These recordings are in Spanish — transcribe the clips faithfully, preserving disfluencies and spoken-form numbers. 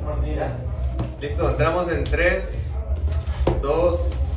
Listo, entramos en tres, dos,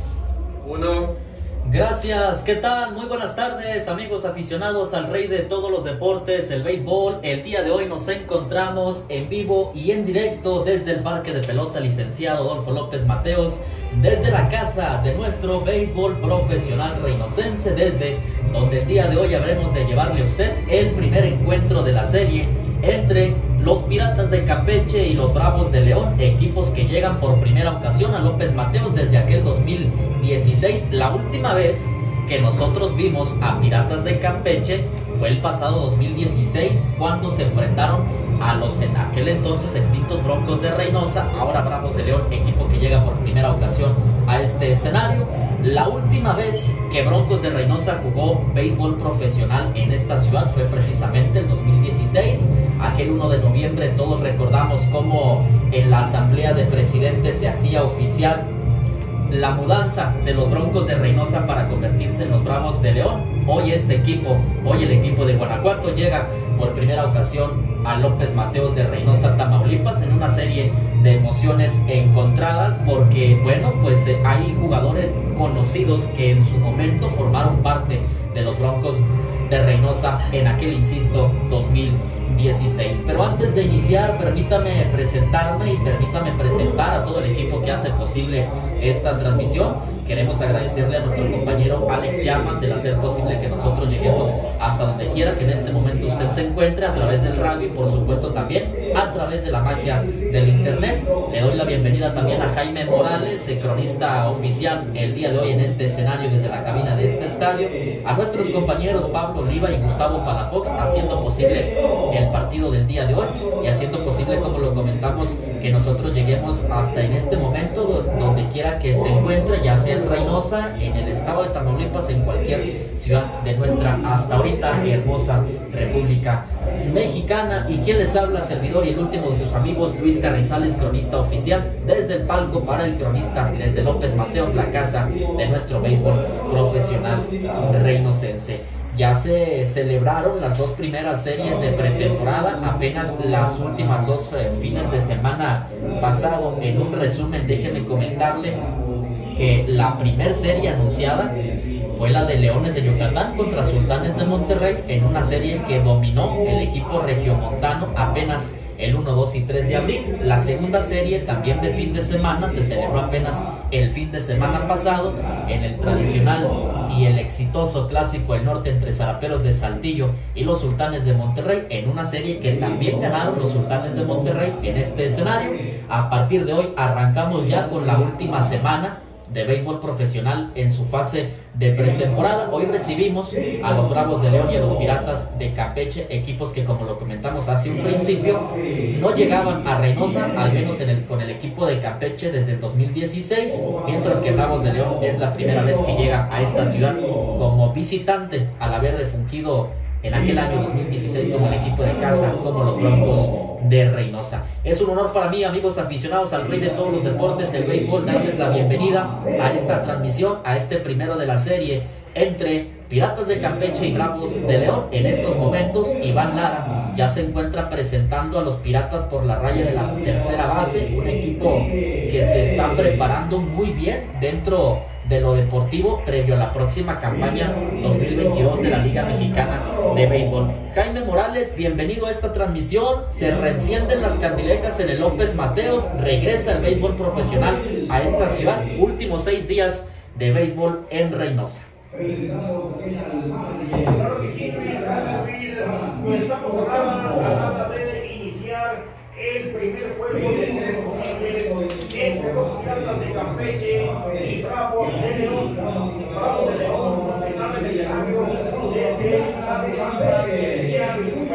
uno. Gracias, ¿qué tal? Muy buenas tardes, amigos aficionados al rey de todos los deportes, el béisbol. El día de hoy nos encontramos en vivo y en directo desde el Parque de Pelota Licenciado Adolfo López Mateos, desde la casa de nuestro béisbol profesional reinocense, desde donde el día de hoy habremos de llevarle a usted el primer encuentro de la serie entre los Piratas de Campeche y los Bravos de León, equipos que llegan por primera ocasión a López Mateos desde aquel dos mil dieciséis. La última vez que nosotros vimos a Piratas de Campeche fue el pasado dos mil dieciséis, cuando se enfrentaron a los en aquel entonces extintos Broncos de Reynosa, ahora Bravos de León, equipo que llega por primera ocasión a este escenario. La última vez que Broncos de Reynosa jugó béisbol profesional en esta ciudad fue precisamente el dos mil dieciséis, aquel uno de noviembre. Todos recordamos cómo en la asamblea de presidentes se hacía oficial la mudanza de los Broncos de Reynosa para convertirse en los Bravos de León. Hoy este equipo, hoy el equipo de Guanajuato llega por primera ocasión a López Mateos de Reynosa, Tamaulipas, en una serie de emociones encontradas, porque bueno, pues eh, hay jugadores conocidos que en su momento formaron parte de los Broncos de Reynosa en aquel, insisto, dos mil dieciséis. Pero antes de iniciar, permítame presentarme y permítame presentar a todo el equipo que hace posible esta transmisión. Queremos agradecerle a nuestro compañero Alex Llamas el hacer posible que nosotros lleguemos hasta donde quiera que en este momento usted se encuentre, a través del radio y por supuesto también a través de la magia del internet. Le doy la bienvenida también a Jaime Morales, el cronista oficial el día de hoy en este escenario desde la cabina de este estadio, a nuestros compañeros Pablo Oliva y Gustavo Palafox haciendo posible el partido del día de hoy y haciendo posible, como lo comentamos, que nosotros lleguemos hasta en este momento donde quiera que se encuentre, ya sea en Reynosa, en el estado de Tamaulipas, en cualquier ciudad de nuestra hasta ahorita hermosa República Mexicana. Y quien les habla, servidor y el último de sus amigos, Luis Carrizales, cronista oficial desde el palco para el cronista, desde López Mateos, la casa de nuestro béisbol profesional reinocense. Ya se celebraron las dos primeras series de pretemporada, apenas las últimas dos eh, fines de semana pasado. En un resumen, déjeme comentarle que la primer serie anunciada fue la de Leones de Yucatán contra Sultanes de Monterrey, en una serie que dominó el equipo regiomontano apenas el uno, dos y tres de abril. La segunda serie, también de fin de semana, se celebró apenas el fin de semana pasado en el tradicional y el exitoso Clásico del Norte entre Zaraperos de Saltillo y los Sultanes de Monterrey, en una serie que también ganaron los Sultanes de Monterrey en este escenario. A partir de hoy arrancamos ya con la última semana de béisbol profesional en su fase de pretemporada. Hoy recibimos a los Bravos de León y a los Piratas de Campeche, equipos que, como lo comentamos hace un principio, no llegaban a Reynosa, al menos en el, con el equipo de Campeche desde el dos mil dieciséis, mientras que Bravos de León es la primera vez que llega a esta ciudad como visitante, al haber fungido en aquel año dos mil dieciséis como el equipo de casa, como los Broncos de Reynosa. Es un honor para mí, amigos aficionados al rey de todos los deportes, el béisbol, darles la bienvenida a esta transmisión, a este primero de la serie entre Piratas de Campeche y Bravos de León. En estos momentos, Iván Lara ya se encuentra presentando a los Piratas por la raya de la tercera base, un equipo que se está preparando muy bien dentro de lo deportivo previo a la próxima campaña dos mil veintidós de la Liga Mexicana de Béisbol. Jaime Morales, bienvenido a esta transmisión. Se reencienden las candilejas en el López Mateos, regresa el béisbol profesional a esta ciudad, últimos seis días de béisbol en Reynosa. Claro que sí, Luis, gracias, Luis. Pues estamos hablando nada de iniciar el primer juego de tres posibles entre los Piratas de Campeche y Bravos de León. Bravos de León están en el escenario desde la defensa especial.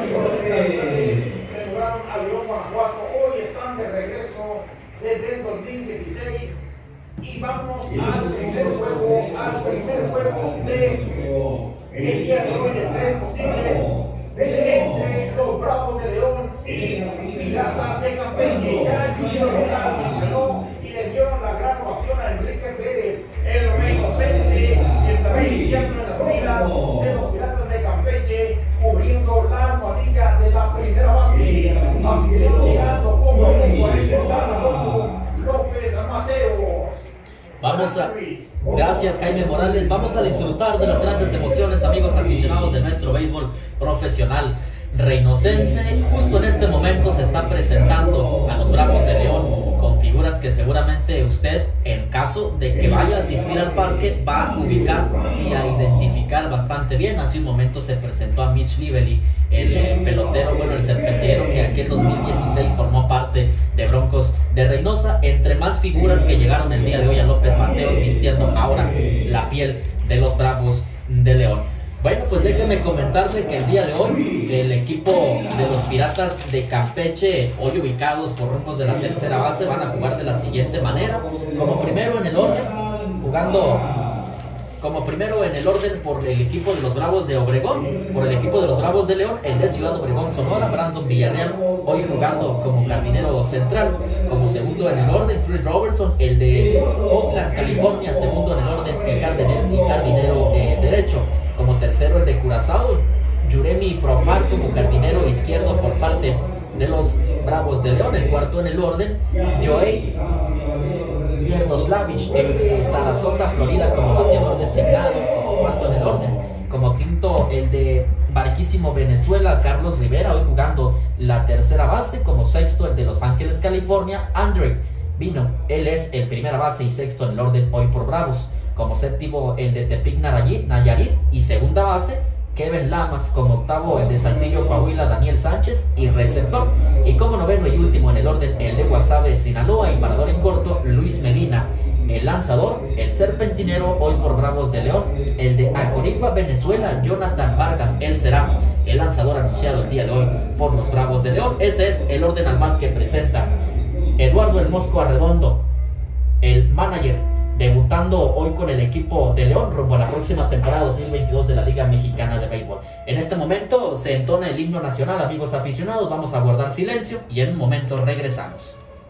Se lograron a León, Guanajuato. Hoy están de regreso desde el dos mil dieciséis. Y vamos al primer juego, al primer juego de el día de hoy de tres posibles entre los Bravos de León y Piratas de Campeche. Ya el señor local mencionó y le dieron la gran ovación a Enrique Pérez, el reynosense, que estará iniciando en las filas de los Piratas de Campeche, cubriendo la almohadilla de la la primera base. Afición llegando poco a poco. Ahí está Rodolfo López Mateos. Vamos a... Gracias, Jaime Morales. Vamos a disfrutar de las grandes emociones, amigos aficionados de nuestro béisbol profesional reinocense. Justo en este momento se está presentando a los Bravos de León con figuras que seguramente usted, en caso de que vaya a asistir al parque, va a ubicar y a identificar bastante bien. Hace un momento se presentó a Mitch Lively, el eh, pelotero, bueno, el serpentinero que aquel dos mil dieciséis formó parte de Broncos de Reynosa. Entre más figuras que llegaron el día de hoy a López Mateos vistiendo ahora la piel de los Bravos de León. Bueno, pues déjenme comentarle que el día de hoy el equipo de los Piratas de Campeche, hoy ubicados por rumbos de la tercera base, van a jugar de la siguiente manera. Como primero en el orden, jugando como primero en el orden por el equipo de los Bravos de Obregón, por el equipo de los Bravos de León, el de Ciudad Obregón, Sonora, Brandon Villarreal, hoy jugando como jardinero central. Como segundo en el orden, Chris Robertson, el de Oakland, California, segundo en el orden, el jardinero, el jardinero eh, derecho. Como tercero el de Curazao, Yuremi Profar como jardinero izquierdo por parte de los Bravos de León. El cuarto en el orden, Joey Mierdoslavich, el de Sarasota, Florida, como bateador designado, como cuarto en el orden. Como quinto el de Barquísimo, Venezuela, Carlos Rivera, hoy jugando la tercera base. Como sexto el de Los Ángeles, California, Andrew Vino, él es el primera base y sexto en el orden hoy por Bravos. Como séptimo el de Tepic Nayarit y segunda base Kevin Lamas. Como octavo el de Saltillo, Coahuila, Daniel Sánchez y receptor. Y como noveno y último en el orden el de Guasave, Sinaloa y parador en corto Luis Medina. El lanzador, el serpentinero hoy por Bravos de León, el de Acorigua, Venezuela, Jonathan Vargas. Él será el lanzador anunciado el día de hoy por los Bravos de León. Ese es el orden al bat que presenta Eduardo El Mosco Arredondo, el manager, debutando hoy con el equipo de León rumbo a la próxima temporada dos mil veintidós de la Liga Mexicana de Béisbol. En este momento se entona el himno nacional, amigos aficionados. Vamos a guardar silencio y en un momento regresamos.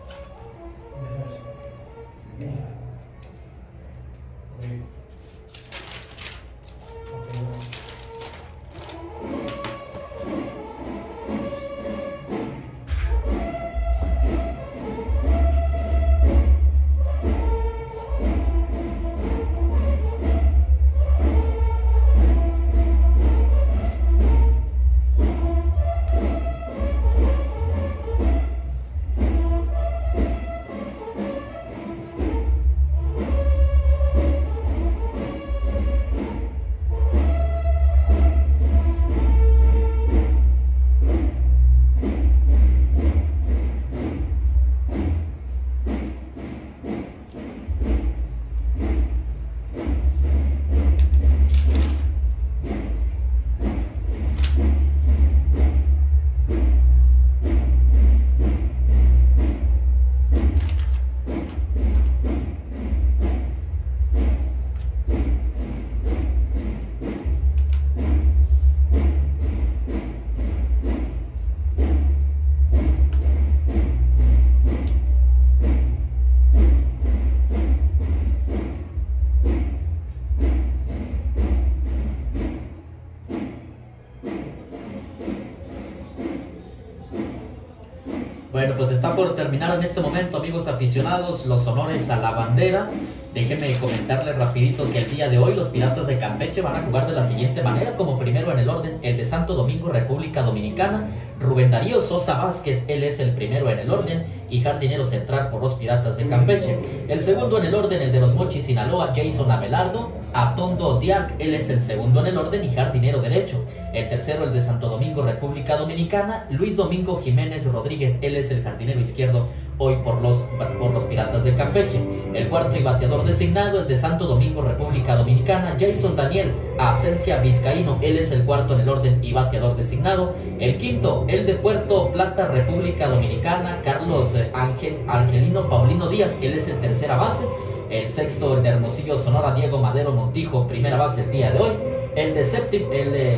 Bueno, pues está por terminar en este momento, amigos aficionados, los honores a la bandera. Déjenme comentarles rapidito que el día de hoy los Piratas de Campeche van a jugar de la siguiente manera. Como primero en el orden, el de Santo Domingo, República Dominicana, Rubén Darío Sosa Vázquez, él es el primero en el orden y jardinero central por los Piratas de Campeche. El segundo en el orden, el de Los Mochis, Sinaloa, Jason Abelardo Atondo Diac, él es el segundo en el orden y jardinero derecho. El tercero, el de Santo Domingo, República Dominicana, Luis Domingo Jiménez Rodríguez, él es el jardinero izquierdo hoy por los, por los Piratas de Campeche. El cuarto y bateador designado, el de Santo Domingo, República Dominicana, Jason Daniel Asencia Vizcaíno, él es el cuarto en el orden y bateador designado. El quinto, el de Puerto Plata, República Dominicana, Carlos Ángel, Angelino Paulino Díaz, él es el tercera base. El sexto, el de Hermosillo, Sonora, Diego Madero Montijo, primera base el día de hoy. El de séptimo, el de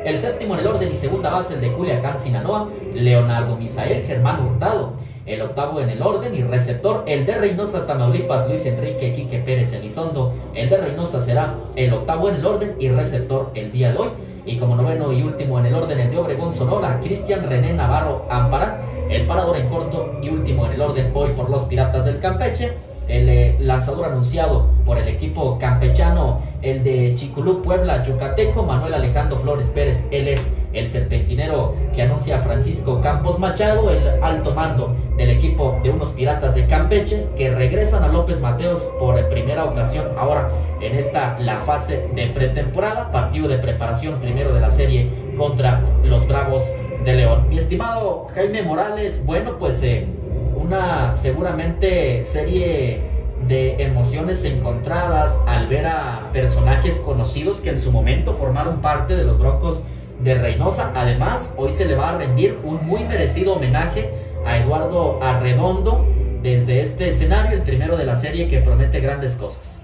El séptimo en el orden y segunda base, el de Culiacán, Sinaloa, Leonardo Misael Germán Hurtado. El octavo en el orden y receptor, el de Reynosa, Tamaulipas, Luis Enrique Quique Pérez Elizondo. El de Reynosa será el octavo en el orden y receptor el día de hoy. Y como noveno y último en el orden, el de Obregón, Sonora, Cristian René Navarro Amparán. El parador en corto y último en el orden hoy por los Piratas del Campeche. El eh, lanzador anunciado por el equipo campechano, el de Chiculú, Puebla, Yucateco, Manuel Alejandro Flores Pérez. Él es el serpentinero que anuncia Francisco Campos Machado, el alto mando del equipo de unos Piratas de Campeche que regresan a López Mateos por primera ocasión ahora en esta la fase de pretemporada, partido de preparación primero de la serie contra los Bravos de León. Mi estimado Jaime Morales, bueno, pues eh, una seguramente serie de emociones encontradas al ver a personajes conocidos que en su momento formaron parte de los Broncos de Reynosa. Además, hoy se le va a rendir un muy merecido homenaje a Eduardo Arredondo desde este escenario, el primero de la serie que promete grandes cosas.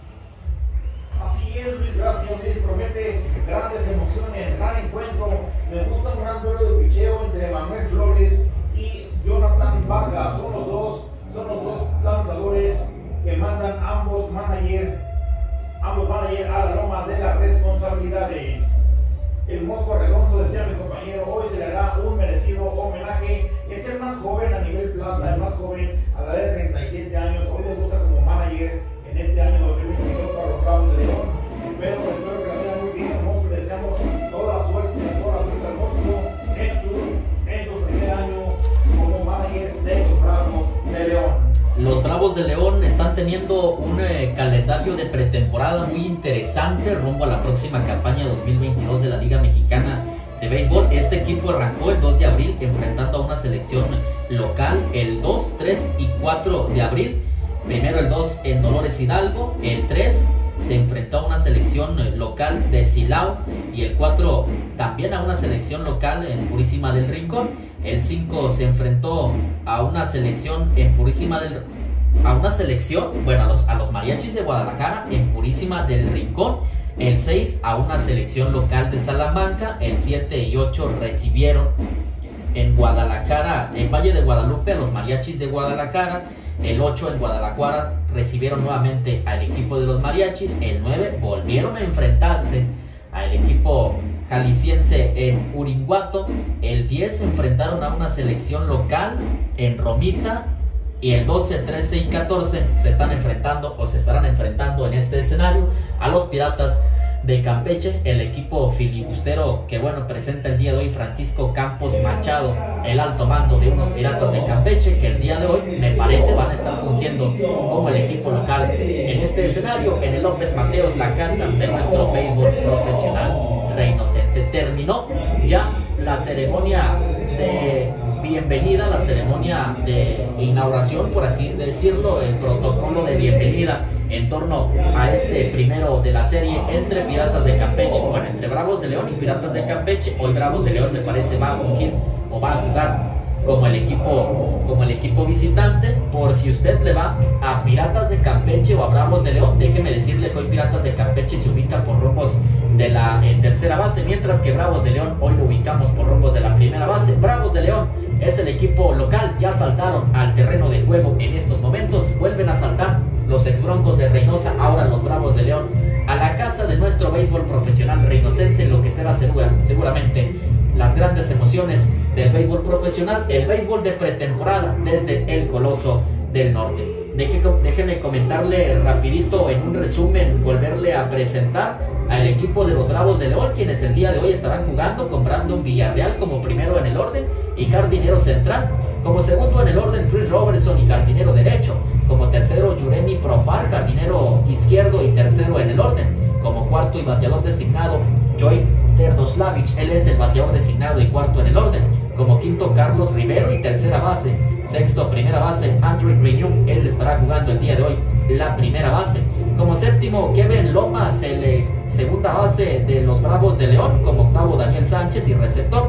Así es, Luis, gracias, Luis, promete grandes emociones, gran encuentro. Me gusta un gran duelo de picheo entre Manuel Flores y Jonathan Vargas. Son los dos, son los dos lanzadores que mandan ambos managers, ambos managers a la loma de las responsabilidades. El Mosco Redondo, decía mi compañero, hoy se le hará un merecido homenaje. Es el más joven a nivel plaza, el más joven a la edad de treinta y siete años. Hoy debuta como manager en este año dos mil veintidós para los Bravos de León. Pero espero que la vaya muy bien al Mosco. Le deseamos toda la suerte, toda la suerte al Mosco en su, en su primer año como manager de los Bravos de León. Los Bravos de León están teniendo un eh, calendario de pretemporada muy interesante rumbo a la próxima campaña dos mil veintidós de la Liga Mexicana de Béisbol. Este equipo arrancó el dos de abril enfrentando a una selección local el dos, tres y cuatro de abril. Primero el dos en Dolores Hidalgo, el tres se enfrentó a una selección local de Silao y el cuatro también a una selección local en Purísima del Rincón. El cinco se enfrentó a una selección en Purísima del a una selección, bueno, a los, a los Mariachis de Guadalajara en Purísima del Rincón. El seis a una selección local de Salamanca. El siete y ocho recibieron en Guadalajara, en Valle de Guadalupe, a los Mariachis de Guadalajara. El ocho en Guadalajara recibieron nuevamente al equipo de los Mariachis. El nueve volvieron a enfrentarse al equipo jalisciense en Uringuato. El diez se enfrentaron a una selección local en Romita. Y el doce, trece y catorce se están enfrentando o se estarán enfrentando en este escenario a los Piratas de Campeche, el equipo filibustero que bueno presenta el día de hoy Francisco Campos Machado, el alto mando de unos Piratas de Campeche que el día de hoy me parece van a estar fungiendo como el equipo local en este escenario en el López Mateos, la casa de nuestro béisbol profesional reinosense. Terminó ya la ceremonia de bienvenida, la ceremonia de inauguración, por así decirlo, el protocolo de bienvenida en torno a este primero de la serie entre Piratas de Campeche, bueno, entre Bravos de León y Piratas de Campeche. Hoy Bravos de León me parece va a fungir o va a jugar como el equipo como el equipo visitante. Por si usted le va a Piratas de Campeche o a Bravos de León, déjeme decirle que hoy Piratas de Campeche se ubica por rumbos de la eh, tercera base, mientras que Bravos de León hoy lo ubicamos por rumbos de la primera base. Bravos de León es el equipo local, ya saltaron al terreno de juego en estos momentos, vuelven a saltar los ex Broncos de Reynosa, ahora los Bravos de León, a la casa de nuestro béisbol profesional reinosense, lo que será segura, seguramente las grandes emociones del béisbol profesional, el béisbol de pretemporada desde el Coloso del Norte. Déjenme comentarle rapidito en un resumen, volverle a presentar al equipo de los Bravos de León, quienes el día de hoy estarán jugando con Brandon Villarreal como primero en el orden y jardinero central, como segundo en el orden Chris Robertson y jardinero derecho, como tercero Yuremi Profar, jardinero izquierdo y tercero en el orden, como cuarto y bateador designado Joy Terdoslavich, él es el bateador designado y cuarto en el orden, como quinto Carlos Rivero y tercera base, sexto primera base Andrew Grignon, él estará jugando el día de hoy la primera base, como séptimo Kevin Lomas, el eh, segunda base de los Bravos de León, como octavo Daniel Sánchez y receptor,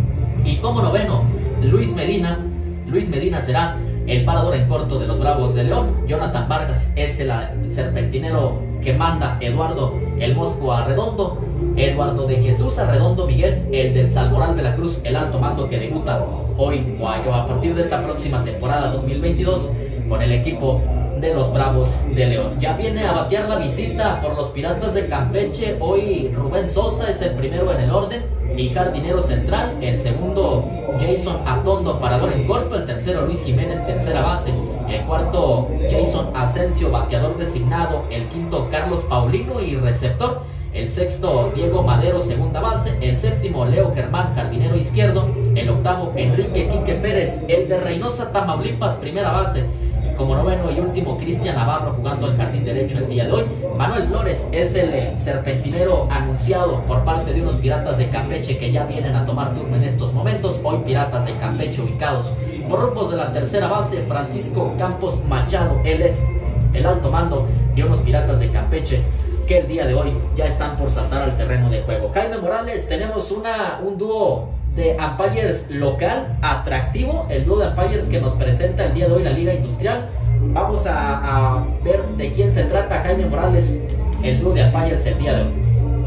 y como noveno Luis Medina. Luis Medina será el parador en corto de los Bravos de León. Jonathan Vargas es el, el serpentinero que manda Eduardo el Mosco Arredondo, Eduardo de Jesús Arredondo Miguel, el del Salmoral Veracruz, el alto mando que debuta hoy o a partir de esta próxima temporada dos mil veintidós con el equipo de los Bravos de León. Ya viene a batear la visita por los Piratas de Campeche. Hoy Rubén Sosa es el primero en el orden y jardinero central, el segundo Jason Atondo, parador en corto, el tercero Luis Jiménez, tercera base, el cuarto Jason Asensio, bateador designado, el quinto Carlos Paulino y receptor, el sexto Diego Madero, segunda base, el séptimo Leo Germán, jardinero izquierdo, el octavo Enrique Quique Pérez, el de Reynosa, Tamaulipas, primera base. Como noveno y último, Cristian Navarro jugando el jardín derecho el día de hoy. Manuel Flores es el serpentinero anunciado por parte de unos Piratas de Campeche que ya vienen a tomar turno en estos momentos. Hoy Piratas de Campeche ubicados por rumbos de la tercera base. Francisco Campos Machado, él es el alto mando de unos Piratas de Campeche que el día de hoy ya están por saltar al terreno de juego. Jaime Morales, tenemos una, un dúo de umpires local atractivo, el dúo de umpires que nos presenta el día de hoy la Liga Industrial. Vamos a, a ver de quién se trata, Jaime Morales, el dúo de umpires el día de hoy.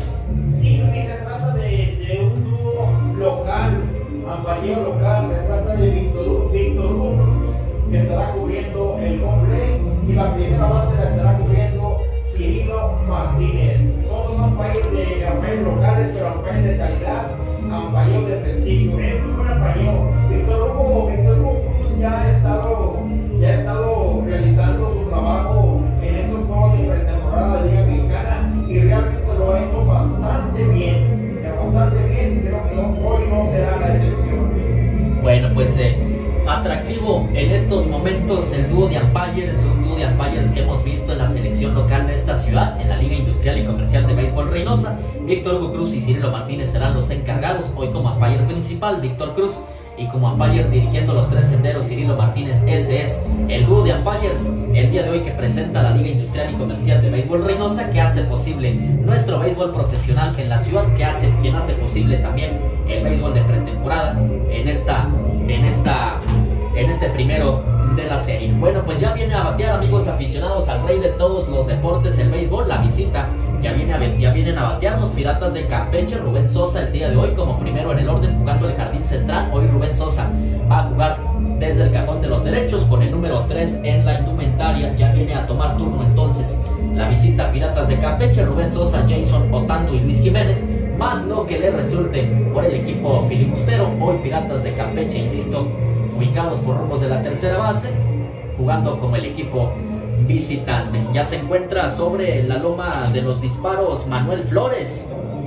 Sí, Luis, se trata de, de un dúo local, umpire local, se trata de Víctor, Víctor Hugo Cruz, que estará cubriendo el home plate, y la primera base la estará cubriendo Cirilo Martínez. Son dos umpires de umpires locales, pero umpires de calidad, umpires de prestigio. Es muy buen umpire. Víctor Hugo, Víctor Hugo Cruz ya ha estado, ya ha estado realizando su trabajo en estos juegos de pretemporada de Liga Mexicana y realmente lo ha hecho bastante bien, bastante bien, y creo que no, hoy no será la excepción. Bueno, pues eh, atractivo en estos momentos el dúo de umpires, un dúo de umpires que hemos visto en la selección local de esta ciudad, en la Liga Industrial y Comercial de Béisbol Reynosa. Víctor Hugo Cruz y Cirilo Martínez serán los encargados, hoy como umpire principal Víctor Cruz, y como umpires dirigiendo los tres senderos Cirilo Martínez. Ese es el dúo de umpires el día de hoy que presenta la Liga Industrial y Comercial de Béisbol Reynosa, que hace posible nuestro béisbol profesional en la ciudad, que hace, quien hace posible también el béisbol de pretemporada en esta, en esta, en este primero de la serie. Bueno, pues ya viene a batear, amigos aficionados, al rey de todos los deportes, el béisbol, la visita. Ya, viene a, ya vienen a batear los Piratas de Campeche. Rubén Sosa el día de hoy como primero en el orden jugando el jardín central. Hoy Rubén Sosa va a jugar desde el cajón de los derechos con el número tres en la indumentaria. Ya viene a tomar turno entonces la visita a Piratas de Campeche. Rubén Sosa, Jason Otando y Luis Jiménez, más lo que le resulte por el equipo filibustero. Hoy Piratas de Campeche, insisto, ubicados por rumbos de la tercera base, jugando como el equipo visitante. Ya se encuentra sobre la loma de los disparos Manuel Flores.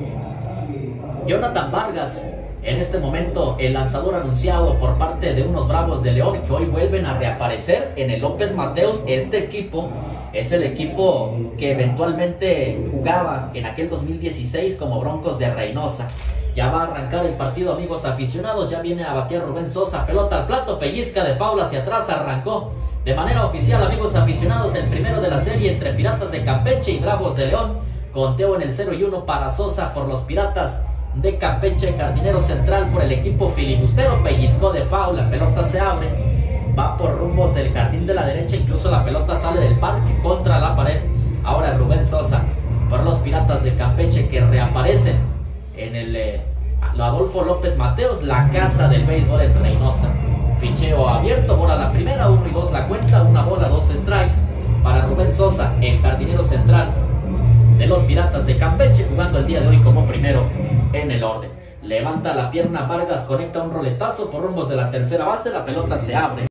Jonathan Vargas, en este momento el lanzador anunciado por parte de unos Bravos de León que hoy vuelven a reaparecer en el López Mateos. Este equipo es el equipo que eventualmente jugaba en aquel dos mil dieciséis como Broncos de Reynosa. Ya va a arrancar el partido, amigos aficionados. Ya viene a batear Rubén Sosa, pelota al plato, pellizca de faula hacia atrás, arrancó de manera oficial, amigos aficionados, el primero de la serie entre Piratas de Campeche y Bravos de León. Conteo en el cero y uno para Sosa por los Piratas de Campeche, jardinero central por el equipo filibustero, pellizcó de faula, pelota se abre, va por rumbos del jardín de la derecha, incluso la pelota sale del parque contra la pared. Ahora Rubén Sosa por los Piratas de Campeche que reaparecen en el eh, Adolfo López Mateos, la casa del béisbol en Reynosa. Picheo abierto, bola la primera, uno y dos la cuenta, una bola, dos strikes para Rubén Sosa, el jardinero central de los Piratas de Campeche, jugando el día de hoy como primero en el orden. Levanta la pierna Vargas, conecta un roletazo por rumbos de la tercera base, la pelota se abre.